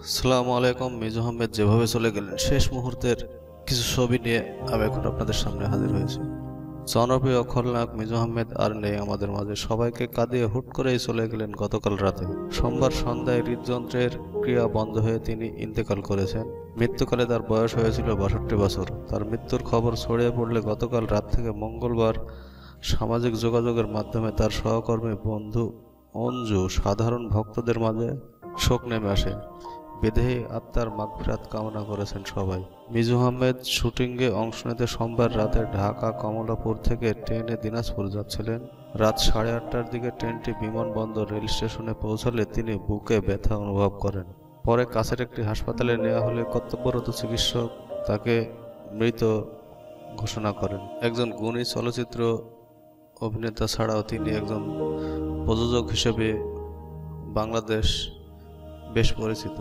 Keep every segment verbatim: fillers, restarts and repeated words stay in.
আসসালামু আলাইকুম। মিজু আহমেদ যেভাবে চলে গেলেন, শেষ মুহূর্তের কিছু ছবি নিয়ে আমি এখন আপনাদের সামনে হাজির হয়েছি। জনপ্রিয় খলনায়ক মিজু আহমেদ আর নেই আমাদের মাঝে। সবাইকে কাঁদিয়ে হুট করেই চলে গেলেন গতকাল রাতে। সোমবার সন্ধ্যায় হৃদযন্ত্রের ক্রিয়া বন্ধ হয়ে তিনি ইন্তেকাল করেছেন। মৃত্যুকালে তার বয়স হয়েছিল বাষট্টি বছর। তার মৃত্যুর খবর ছড়িয়ে পড়লে গতকাল রাত থেকে মঙ্গলবার সামাজিক যোগাযোগের মাধ্যমে তার সহকর্মী, বন্ধু, অঞ্জু, সাধারণ ভক্তদের মাঝে শোক নেমে আসে। বিদেহী আত্মার মাগফিরাত কামনা করেছেন সবাই। মিজু আহমেদ শুটিংয়ে অংশ নিতে সোমবার রাতে ঢাকা কমলাপুর থেকে ট্রেনে দিনাজপুর যাচ্ছিলেন। রাত সাড়ে আটটার দিকে ট্রেনটি বিমানবন্দর রেল স্টেশনে পৌঁছালে তিনি বুকে ব্যথা অনুভব করেন। পরে কাছের একটি হাসপাতালে নেওয়া হলে কর্তব্যরত চিকিৎসক তাকে মৃত ঘোষণা করেন। একজন গুণী চলচ্চিত্র অভিনেতা ছাড়াও তিনি একজন প্রযোজক হিসেবে বাংলাদেশ বেশ পরিচিত।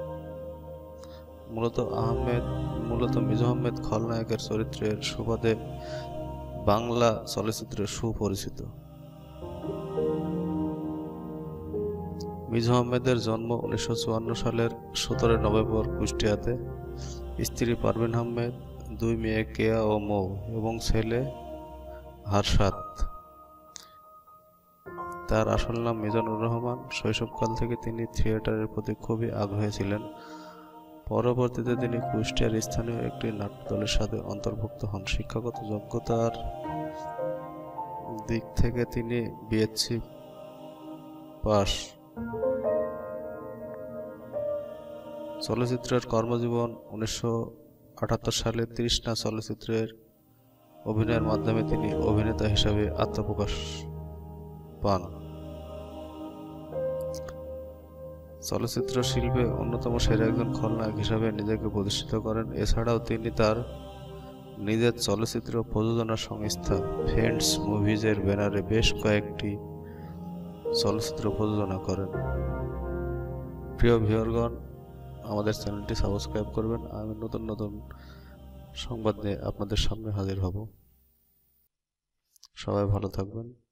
মূলত আহমেদ মূলত মিজু আহমেদ খলনায়কের চরিত্রের সুবাদে বাংলা চলচ্চিত্রে সুপরিচিত। মিজু আহমেদের জন্ম উনিশশো চুয়ান্ন সালের সতেরোই নভেম্বর কুষ্টিয়াতে। স্ত্রী পারভিন আহমেদ, দুই মেয়ে কেয়া ও মৌ এবং ছেলে হারসাত। তার আসল নাম মিজানুর রহমান। শৈশবকাল থেকে তিনি থিয়েটারের প্রতি খুবই আগ্রহী ছিলেন। পরবর্তীতে তিনি কুষ্টিয়ার স্থানীয় একটি নাট্যদলের সাথে অন্তর্ভুক্ত হন। শিক্ষাগত যোগ্যতার দিক থেকে তিনি বিএসসি পাস। চলচ্চিত্রের কর্মজীবন উনিশশো আটাত্তর সালে তৃষ্ণা চলচ্চিত্রের অভিনয়ের মাধ্যমে তিনি অভিনেতা হিসাবে আত্মপ্রকাশ পান। চলচ্চিত্র শিল্পে অন্যতম সেরা একজন খলনায়ক হিসাবে নিজেকে প্রতিষ্ঠিত করেন। এছাড়াও তিনি তার নিজের চলচ্চিত্র প্রযোজনা সংস্থা ফ্রেন্ডস মুভিজের ব্যানারে বেশ কয়েকটি চলচ্চিত্র প্রযোজনা করেন। প্রিয় ভিউয়ারগণ, আমাদের চ্যানেলটি সাবস্ক্রাইব করবেন। আমি নতুন নতুন সংবাদ নিয়ে আপনাদের সামনে হাজির হব। সবাই ভালো থাকবেন।